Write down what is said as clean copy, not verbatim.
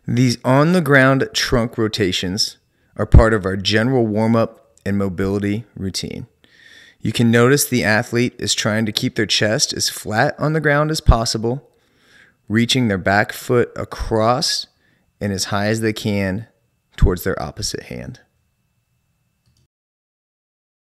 These on-the-ground trunk rotations are part of our general warm-up and mobility routine. You can notice the athlete is trying to keep their chest as flat on the ground as possible, reaching their back foot across and as high as they can towards their opposite hand.